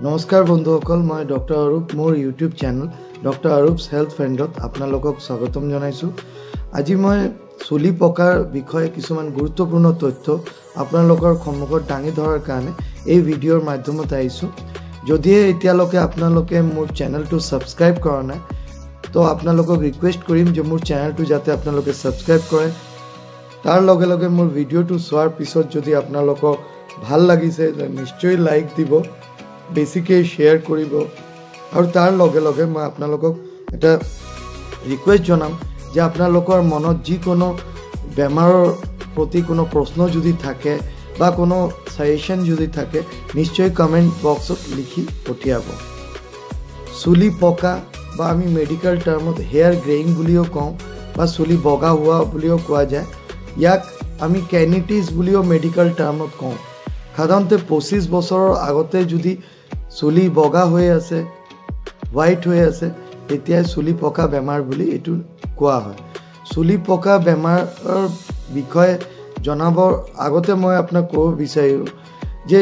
नमस्कार बंधुসকল मैं डॉक्टर अरूप मोर YouTube channel doctor Arup's health फ्रेंडत आपनालोকক स्वागतम जनाइछु। আজি मैं चुली पकार विषय किछुमान गुरुत्वपूर्ण तथ्य आपनालोকৰ सम्मुखत दाঙি धरार कारणे এই ভিডিওৰ মাধ্যমত আইছো। যদিহে এতিয়ালৈকে আপোনালোকে মোৰ চেনেলটো সাবস্ক্ৰাইব কৰা নাই তো আপোনালোকক ৰিকুৱেষ্ট কৰিম যে মোৰ চেনেলটো যাতে আপোনালোকে সাবস্ক্ৰাইব কৰে। তাৰ লগে লগে মোৰ ভিডিওটো চোৱাৰ পিছত যদি আপোনালোকক ভাল লাগিছে নিশ্চয় লাইক দিব, বেছিকৈ শ্বেয়াৰ কৰিব আৰু তাৰ লগে লগে মই আপোনালোকক এটা ৰিকুৱেষ্ট জনাম যে আপোনালোকৰ মনত যিকোনো বেমাৰৰ প্ৰতি কোনো প্ৰশ্ন যদি থাকে বা কোনো সাজেশন যদি থাকে নিশ্চয় কমেন্ট বক্সত লিখি পঠিয়াব। চুলি পকা বা আমি মেডিকেল টার্মত হেয়ার গ্ৰেইং বুলিও কওঁ বা চুলি বগা হোৱা বুলিও কোৱা যায়। ইয়াক আমি কেনিটিস বুলিও মেডিকেল টার্মত কওঁ। সাধাৰণতে 25 বছৰৰ আগতে যদি চুলি বগা হৈ আছে, হোৱাইট হৈ আছে, তেতিয়া চুলি পকা বেমাৰ বুলি এটো কোৱা হয়। চুলি পকা বেমাৰৰ বিষয়ে জনাবৰ আগতে মই আপোনাক ক'ব বিচাৰিম যে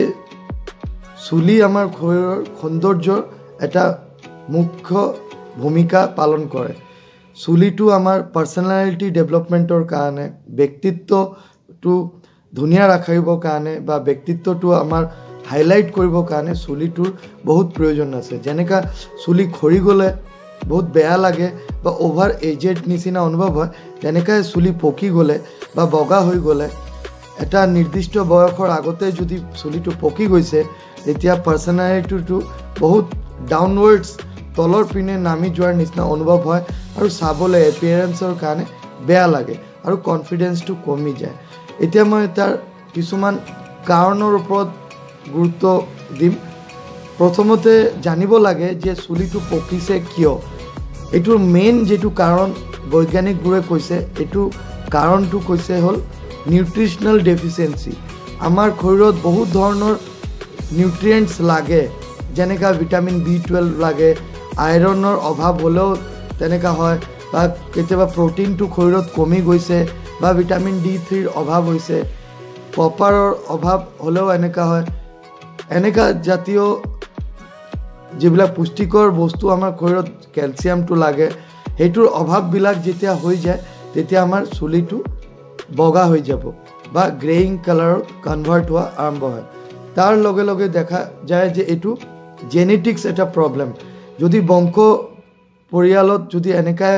চুলি আমাৰ শৰীৰৰ সৌন্দৰ্যৰ এটা মুখ্য ভূমিকা পালন কৰে। চুলিটো আমাৰ পাৰ্সোনালিটি ডেভেলপমেন্টৰ কাৰণে, ব্যক্তিত্বটো ধুনীয়া ৰাখিবৰ কাৰণে বা ব্যক্তিত্বটো আমাৰ হাইলাইট কৰিবৰ কাৰণে চুলিটোৰ বহুত প্ৰয়োজন আছে। যেনেকা চুলি খৰি গ'লে বহুত বেয়া লাগে বা ওভাৰ এজেড নিচিনা অনুভৱ হয়, তেনেকৈ চুলি পকি গ'লে বা বগা হৈ গ'লে এটা নিৰ্দিষ্ট বয়সৰ আগতে যদি চুলিটো পকি গৈছে তেতিয়া পাৰ্সোনালিটিটো বহুত ডাউনৱাৰ্ডছ তলৰ পিনে নামি যোৱাৰ নিচিনা অনুভৱ হয় আৰু চাবলৈ এপিয়াৰেন্সৰ কাৰণে বেয়া লাগে আৰু কনফিডেন্সটো কমি যায়। এতিয়া মই তাৰ কিছুমান কাৰণৰ ওপৰত গুৰুত্ব দিম। প্ৰথমতে জানিব লাগে যে চুলিটো পকিছে কিয়। এইটোৰ মেইন যেটো কাৰণ বৈজ্ঞানিকবোৰে কৈছে, এইটো কাৰণটো কৈছে হ'ল নিউট্ৰিশনাল ডেফিচিয়েন্সি। আমাৰ শৰীৰত বহুত ধৰণৰ নিউট্ৰিয়েন্টছ লাগে, যেনেকা ভিটামিন B12 লাগে, আইৰণৰ অভাৱ হ'লেও তেনেকা হয়, বা কেতিয়াবা প্ৰটিনটো শৰীৰত কমি গৈছে বা ভিটামিন D3ৰ অভাৱ হৈছে, কপাৰৰ অভাৱ হ'লেও এনেকা হয়। এনেকা জাতীয় যিবিলাক পুষ্টিকৰ বস্তু আমাৰ শৰীৰত ক্যালসিয়ামটো লাগে, সেইটোৰ অভাৱবিলাক যেতিয়া হৈ যায় তেতিয়া আমাৰ চুলিটো বগা হৈ যাব বা গ্ৰেইং কালাৰত কনভাৰ্ট হোৱা আৰম্ভ হয়। তাৰ লগে লগে দেখা যায় যে এইটো জেনেটিক্স এটা প্ৰব্লেম। যদি বংশ পৰিয়ালত যদি এনেকা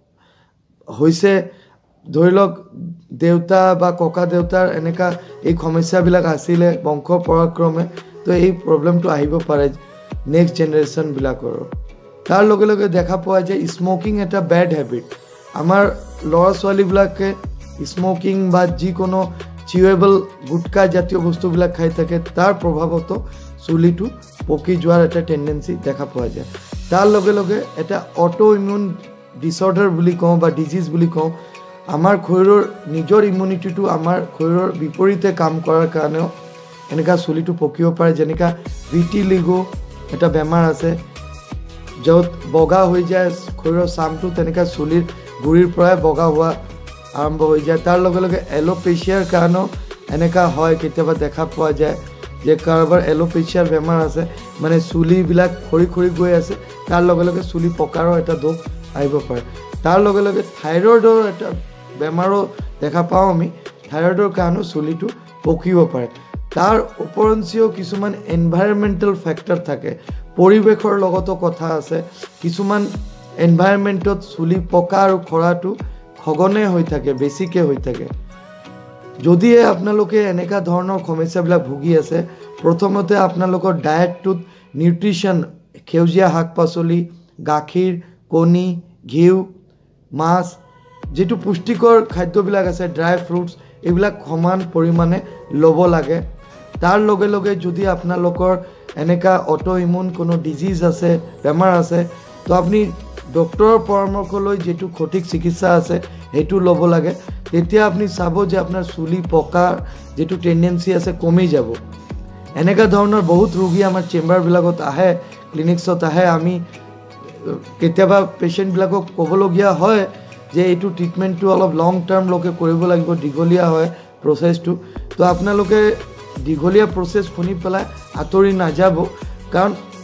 হৈছে, ধৰি লওক দেউতা বা ককা দেউতাৰ এনেকা এই সমস্যাবিলাক আছিলে বংশ পৰাক্ৰমে, তো এই প্ৰব্লেমটো আহিব পাৰে নেক্সট জেনেৰেশ্যনবিলাকৰ। তাৰ লগে লগে দেখা পোৱা যায় স্মোকিং এটা বেড হেবিট। আমাৰ ল'ৰা ছোৱালীবিলাকে স্মোকিং বা যিকোনো চিউৱেবল গুটকা জাতীয় বস্তুবিলাক খাই থাকে, তাৰ প্ৰভাৱতো চুলিটো পকি যোৱাৰ এটা টেণ্ডেঞ্চি দেখা পোৱা যায়। তাৰ লগে লগে এটা অটো ইমিউন ডিছঅৰ্ডাৰ বুলি কওঁ বা ডিজিজ বুলি কওঁ। আমাৰ শৰীৰৰ নিজৰ ইমিউনিটিটো আমাৰ শৰীৰৰ বিপৰীতে কাম কৰাৰ কাৰণেও এনেকা চুলিটো পকিব পাৰে। যেনেকা ভিটিলিগো এটা বেমাৰ আছে, য'ত বগা হৈ যায় শৰীৰৰ চামটো, তেনেকা চুলিৰ গুৰিৰ পৰাই বগা হোৱা আৰম্ভ হৈ যায়। তাৰ লগে লগে এলোপেচিয়াৰ কাৰণেও এনেকা হয়, কেতিয়াবা দেখা পোৱা যায় যে কাৰোবাৰ এলোপেচিয়াৰ বেমাৰ আছে, মানে চুলিবিলাক খৰি খৰি গৈ আছে, তাৰ লগে লগে চুলি পকাৰো এটা দোষ আহিব পাৰে। তাৰ লগে লগে থাইৰয়ডৰ এটা বেমাৰো দেখা পাওঁ আমি, থাইৰয়ডৰ কাৰণেও চুলিটো পকিব পাৰে। তাৰ ওপৰঞ্চিও কিছুমান এনভাইৰনমেণ্টেল ফেক্টৰ থাকে, পৰিৱেশৰ লগতো কথা আছে। কিছুমান এনভাইৰনমেণ্টত চুলি পকা আৰু খৰাটো সঘনে হৈ থাকে, বেছিকৈ হৈ থাকে। যদিহে আপোনালোকে এনেকা ধৰণৰ সমস্যাবিলাক ভুগি আছে, প্ৰথমতে আপোনালোকৰ ডায়েটটোত নিউট্ৰিশ্যন, সেউজীয়া শাক পাচলি, গাখীৰ, কণী, ঘিউ, মাছ, যেটো পুষ্টিকৰ খাদ্যবিলাক আছে, ড্ৰাই ফ্ৰুটছ, এইবিলাক সমান পৰিমাণে ল'ব লাগে। তাৰ লগে লগে যদি আপোনালোকৰ এনেকা অটো ইমিউন কোনো ডিজিজ আছে, বেমাৰ আছে, তো আপুনি ডক্টৰৰ পৰামৰ্শ লৈ যেটো সঠিক চিকিৎসা আছে সেইটো ল'ব লাগে। তেতিয়া আপুনি চাব যে আপোনাৰ চুলি পকাৰ যেটো টেণ্ডেঞ্চি আছে কমি যাব। এনেকা ধৰণৰ বহুত ৰোগী আমাৰ চেম্বাৰবিলাকত আহে, ক্লিনিক্সত আহে। আমি কেতিয়াবা পেচেণ্টবিলাকক ক'বলগীয়া হয় যে এইটো ট্ৰিটমেণ্টটো অলপ লং টাৰ্মলৈকে কৰিব লাগিব, দীঘলীয়া হয় প্ৰচেছটো। তো আপোনালোকে দীঘলীয়া প্ৰচেছ শুনি পেলাই আঁতৰি নাযাব, কাৰণ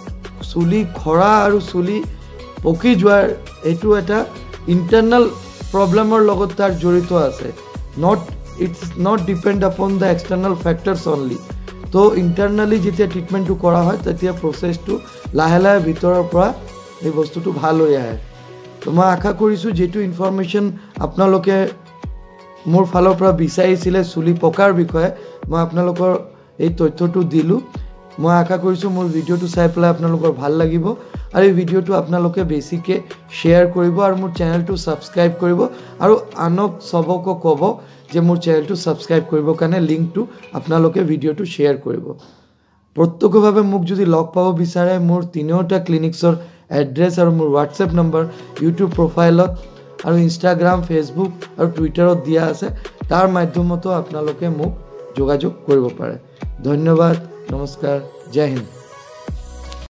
চুলি খৰা আৰু চুলি পকি যোৱাৰ এইটো এটা ইণ্টাৰনেল প্ৰব্লেমৰ লগত তাৰ জড়িত আছে it's not depend upon the external factors only to internally যেতিয়া ট্ৰিটমেণ্টটো কৰা হয় তেতিয়া প্ৰচেছটো লাহে লাহে ভিতৰৰ পৰা এই বস্তুটো ভাল হৈ আহে তো মই আশা কৰিছোঁ যেটো ইনফৰমেশ্যন আপোনালোকে মোৰ ফালৰ পৰা বিচাৰিছিলে চুলি পকাৰ বিষয়ে মই আপোনালোকৰ এই তথ্যটো দিলোঁ মই আশা কৰিছোঁ মোৰ ভিডিঅ'টো চাই পেলাই আপোনালোকৰ ভাল লাগিব আৰু এই ভিডিঅ'টো আপোনালোকে বেছিকৈ শ্বেয়াৰ কৰিব আৰু মোৰ চেনেলটো ছাবস্ক্ৰাইব কৰিব আৰু আনক সবকো ক'ব যে মোৰ চেনেলটো ছাবস্ক্ৰাইব কৰিবৰ কাৰণে লিংকটো আপোনালোকে ভিডিঅ'টো শ্বেয়াৰ কৰিব প্ৰত্যক্ষভাৱে মোক যদি লগ পাব বিচাৰে মোৰ তিনিওটা ক্লিনিক্সৰ এড্ৰেছ আৰু মোৰ হোৱাটছএপ নম্বৰ ইউটিউব প্ৰফাইলত আৰু ইনষ্টাগ্ৰাম ফেচবুক আৰু টুইটাৰত দিয়া আছে তাৰ মাধ্যমতো আপোনালোকে মোক যোগাযোগ কৰিব পাৰে ধন্যবাদ নমস্কাৰ জয় হিন্দ